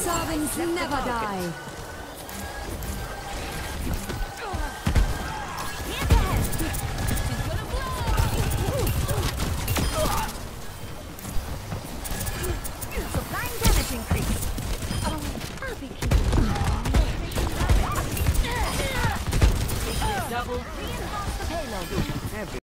Servants never die. Supplying damage increase. Oh, I'll be keeping double reinforce the payload.